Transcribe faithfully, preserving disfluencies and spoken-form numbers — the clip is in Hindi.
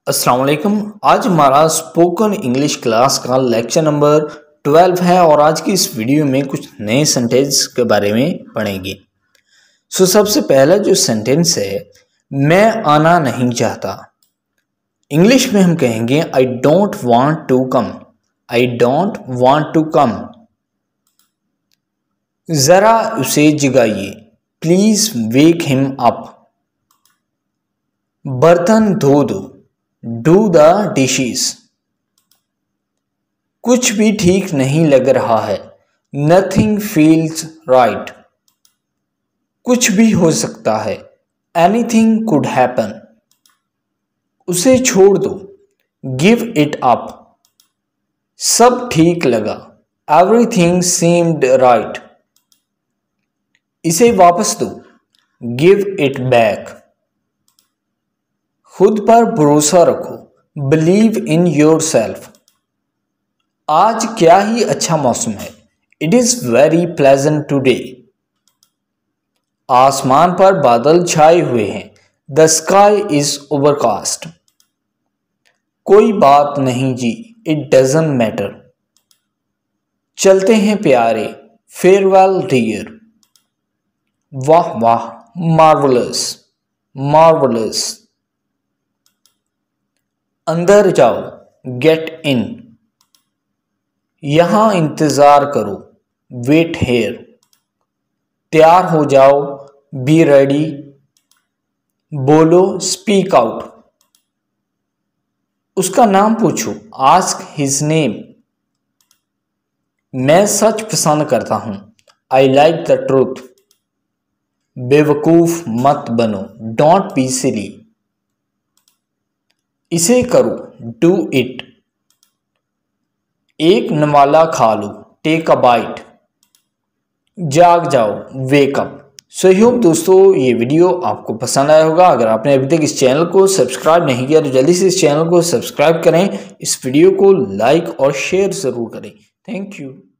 अस्सलाम वालेकुम। आज हमारा स्पोकन इंग्लिश क्लास का लेक्चर नंबर ट्वेल्व है और आज की इस वीडियो में कुछ नए सेंटेंस के बारे में पढ़ेंगे। सो सबसे पहला जो सेंटेंस है, मैं आना नहीं चाहता। इंग्लिश में हम कहेंगे I don't want to come. I don't want to come. जरा उसे जगाइए, प्लीज वेक हिम अप। बर्तन धो दो, डू द डिशेस। कुछ भी ठीक नहीं लग रहा है, नथिंग फील्स राइट। कुछ भी हो सकता है, एनीथिंग कुड हैपन। उसे छोड़ दो, गिव इट अप। सब ठीक लगा, एवरीथिंग सीम्ड राइट। इसे वापस दो, गिव इट बैक। खुद पर भरोसा रखो, बिलीव इन योर सेल्फ। आज क्या ही अच्छा मौसम है, it is very pleasant today. आसमान पर बादल छाए हुए हैं, द स्काई इज ओवरकास्ट। कोई बात नहीं जी, इट डजंट मैटर। चलते हैं प्यारे, फेयरवेल डियर। वाह वाह, मार्वलस, मार्वलस। अंदर जाओ, गेट इन। यहां इंतजार करो, वेट हेयर। तैयार हो जाओ, बी रेडी। बोलो, स्पीक आउट। उसका नाम पूछो, आस्क हिज नेम। मैं सच पसंद करता हूं, आई लाइक द ट्रूथ। बेवकूफ मत बनो, डोंट बी सिली। इसे करो, डू इट। एक नवाला खा लो, टेक अ बाइट। जाग जाओ, wake up. So I hope दोस्तों ये वीडियो आपको पसंद आया होगा। अगर आपने अभी तक इस चैनल को सब्सक्राइब नहीं किया तो जल्दी से इस चैनल को सब्सक्राइब करें। इस वीडियो को लाइक और शेयर जरूर करें। Thank you.